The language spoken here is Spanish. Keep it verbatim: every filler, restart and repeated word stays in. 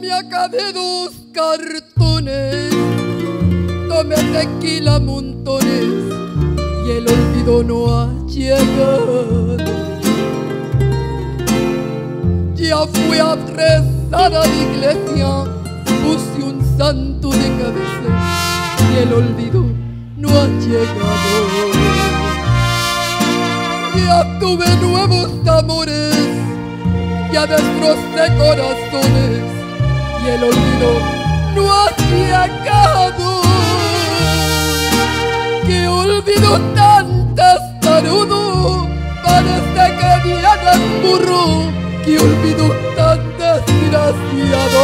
me acabé dos cartones, tomé tequila montones y el olvido no ha llegado. Ya fui a rezar a la iglesia, puse un santo de cabeza y el olvido no ha llegado. Ya tuve nuevos amores, ya destrocé corazones y el olvido no ha llegado. Que olvido tan testarudo, parece que viene el burro. Que olvido tan desgraciado.